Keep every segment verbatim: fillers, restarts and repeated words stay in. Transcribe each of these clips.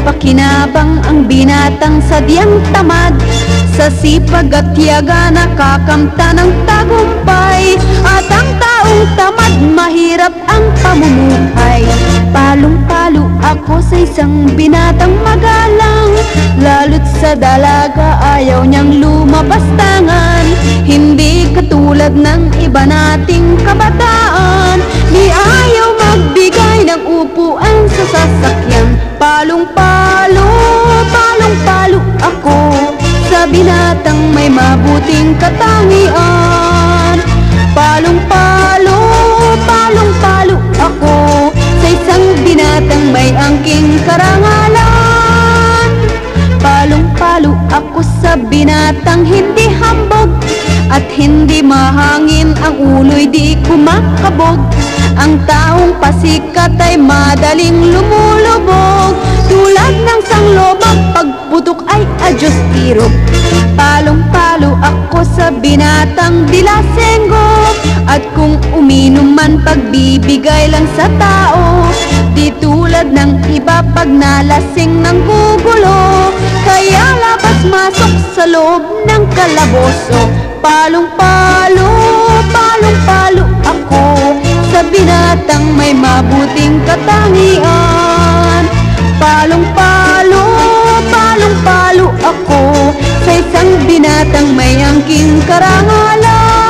pakinabang ang binatang sadyang tamad. Sa sipag at tiyaga nakakamta ng tagumpay, at ang taong tamad mahirap ang pamumuhay. Palong-palo ako sa isang binatang magalang, lalo't sa dalaga ayaw niyang lumabas tangan. Hindi katulad ng iba nating kabataan, di ayaw magbigay ng upuan sa sasakyan. Palong-palo, palong-palo ako sa binatang may mabuting katangian. Palong-palo, palong-palo ako sa isang binatang may angking karangalan. Palong-palo ako sa binatang hindi hambog, at hindi mahangin ang ulo'y di kumakabog. Ang taong pasikat ay madaling lumulubog, tulad ng sanglobag pagputok ay adyos tirog. Palong-palo ako sa binatang dilasenggo, at kung uminom man pagbibigay lang sa tao. Di tulad ng iba pag nalasing ng gugulo, kaya labas-masok sa loob ng kalaboso. Palong-palo, palong-palo ako sa binatang may mabuting katangian. Palong-palo, palong-palo ako sa isang binatang may angking karangalan.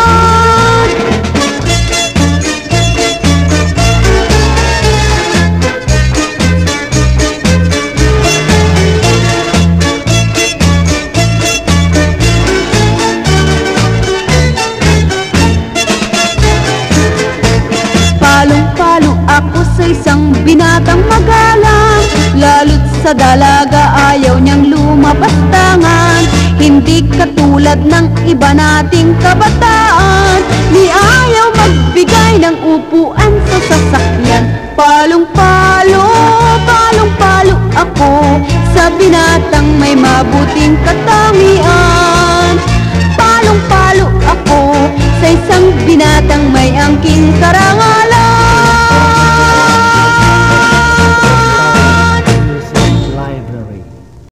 Palong-palo ako sa isang binatang magalang, lalo't sa dalaga ayaw niyang lumabas tangan. Hindi katulad ng iba nating kabataan, di ayaw magbigay ng upuan sa sasakyan. Palong-palo, palong-palo ako sa binatang may mabuting katangian. Palong-palo ako sa isang binatang may angking karangalan.